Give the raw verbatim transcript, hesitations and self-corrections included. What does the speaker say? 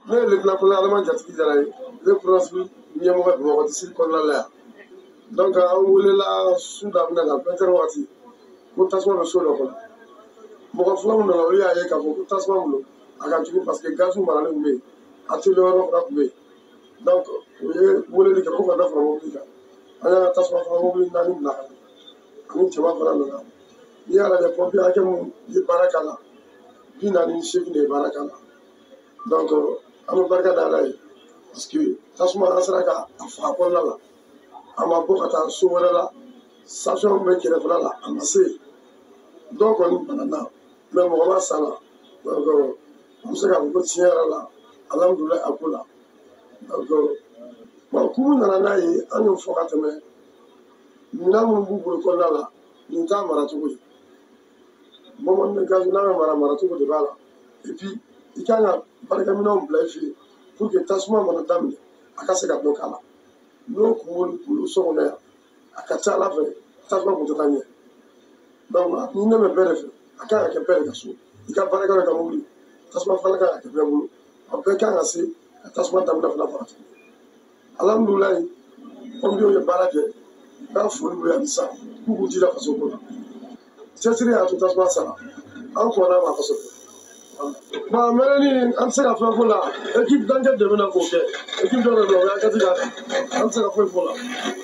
ne ye lieutenant colonel Adama Jatigi Jara ye ne France ɲɛmɔgɔ Bamakɔ district kɔnɔna la yan donc an welela su daminɛ la vingt heures waati ko tasuma bɛ so dɔ kɔnɔ mɔgɔ fila min nana olu y'a ye k'a fɔ ko tasuma bolo a ka jugu parce que gaz maralen tun bɛ yen atelier yɔrɔ fana tun bɛ yen donc u ye weleli kɛ ko ka dɔ fara mobili kan an y'an ka tasuma faga mobili naani bila ka na ani cɛba fana nana n'i y'a lajɛ pompier hakɛ min ye baara k'a la bi naani ni seegin de ye baara k'a la donc an bɛ barika da Ala ye parce que tasuma an sera ka a faga kɔnɔna la a ma bɔ ka taa so wɛrɛ la station bɛ kɛrɛfɛla la a ma se dɔw kɔni banana mais mɔgɔ ma sa la donc an bɛ se k'a fɔ ko tiɲɛ yɛrɛ la alhamdulilayi a ko la donc bon kumu nana n'a ye an y'o fɔ ka tɛmɛ minɛn minnu b'u bolo kɔnɔna la nin t'a maracogo ye bamanan gaz n'a bɛ mara maracogo de b'a la et puis i kan ka baarakɛminɛnw bila i fɛ yen pour que tasuma mana daminɛ a ka se ka dɔ k'a la n'o kun b'olu bolo so kɔnɔ yan a ka ca Ala fɛ tasuma kun tɛ taa ɲɛ donc ni ne bɛ bɛɛ de fɛ a kan ka kɛ bɛɛ de ka so i ka baarakɛlaw ka mobili tasuma fana kan ka kɛ bɛɛ bolo a bɛɛ kan ka se ka tasuma daminɛ fana fara tuguni alhamdulilayi pompiers ye baara kɛ k'a foli b'u ye halisa k'u k'u jija faso ko la cɛsiri y'a to tasuma sara an kɔnna ma kosɛbɛ bon mɛlɛni an tɛ se ka fɛn fɔ la équipe d'enquête de bɛna k'o kɛ équipe dɔ de bɛ yen o y'enquête k'a kan an tɛ se ka foyi fɔ la